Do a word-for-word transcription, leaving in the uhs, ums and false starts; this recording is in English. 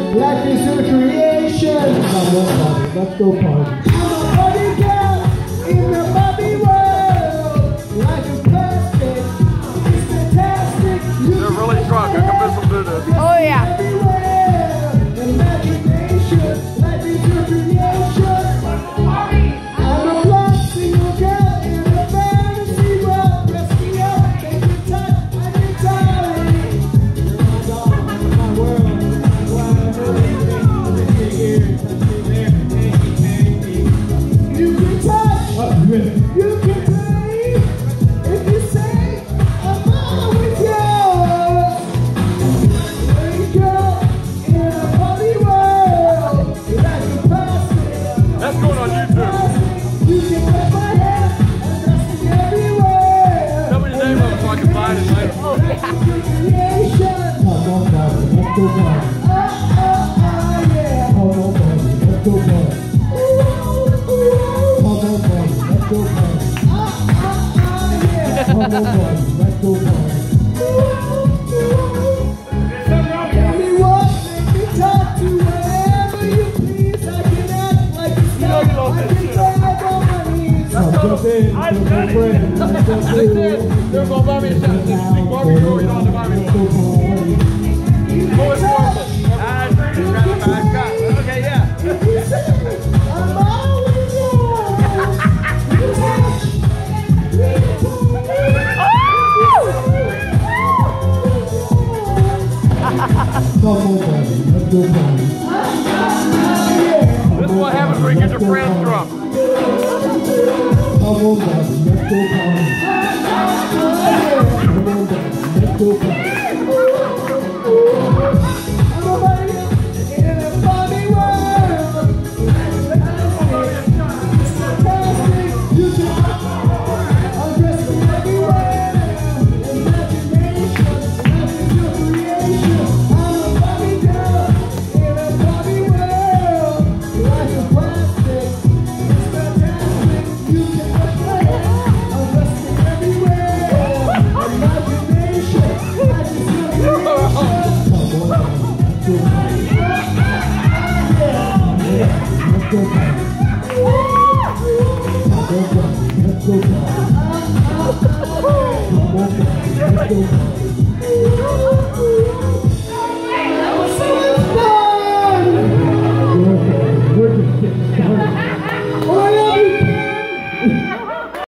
Life is a creation. Come on, party. Let's go party. I'm a party girl in the Barbie world. Life is perfect. It's fantastic. They're really drunk. I can miss them do this. Oh yeah. Imagination. Life is a creation. I'm a black single girl in a fantasy world. Dress me up, make me tight, I get tired. You're my dog, I'm my world. That's why I'm touch me here, touch me there, hanky, hanky. You can touch, you can play, if you say I'm all with you. Hey girl, in a funny world, like a plastic. That's going on YouTube. You can put my hair and dust me everywhere. Tell me the name of it so I can find it later. Oh yeah. Come on, party, let's go party. Oh, oh, oh, yeah. Come on, party, let's go party. Come on, party, let's go party. Oh, oh, oh, yeah. Come on, party, let's go party. Tell me what, let me talk to wherever you please. I can act like a star. I can grab on my knees. I'll jump in, I'm jump ready. in, jump They in. said they're going to buy me a shot. This big barbecue, you don't have to buy me one. Go with Martha. I agree. Grab it back. Got it. Okay, yeah. I'm always yours. You touch, come on, buddy. Let's go party. This is what happens when you get your friends drunk. Come on, buddy. Let's go party. Come on, buddy. Let's go party. I'm a buddy in a funny world. It's fantastic. You can undress me everywhere. Imagination, life is your creation. I'm a Barbie girl in a Barbie world. Life is plastic. It's fantastic. You can put my hair, undress me everywhere. Imagination, life is your creation. Come on, let's go party. Let's go party. Let's go party. Let's go party. Let's go party.